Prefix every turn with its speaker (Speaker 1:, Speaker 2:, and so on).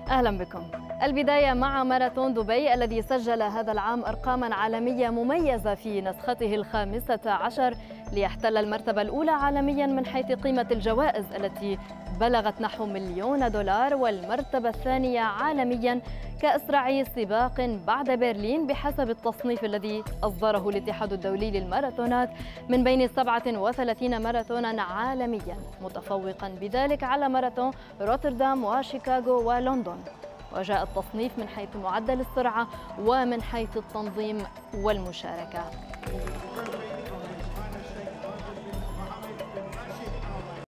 Speaker 1: أهلا بكم. البداية مع ماراثون دبي الذي سجل هذا العام أرقاما عالمية مميزة في نسخته ال15 ليحتل المرتبة الأولى عالميا من حيث قيمة الجوائز التي بلغت نحو $1,000,000 والمرتبة الثانية عالميا كأسرع سباق بعد برلين بحسب التصنيف الذي أصدره الاتحاد الدولي للماراثونات من بين 37 ماراثونا عالميا، متفوقا بذلك على ماراثون روتردام وشيكاغو ولندن. وجاء التصنيف من حيث معدل السرعة ومن حيث التنظيم والمشاركة.